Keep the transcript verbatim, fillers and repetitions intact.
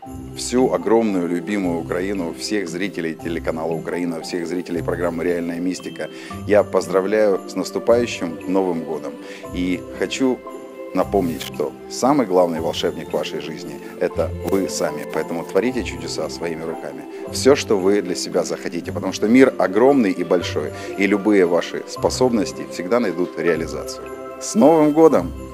всю огромную любимую Украину, всех зрителей телеканала «Украина», всех зрителей программы «Реальная мистика». Я поздравляю с наступающим Новым годом. И хочу напомнить, что самый главный волшебник в вашей жизни – это вы сами. Поэтому творите чудеса своими руками. Все, что вы для себя захотите, потому что мир огромный и большой, и любые ваши способности всегда найдут реализацию. С Новым годом!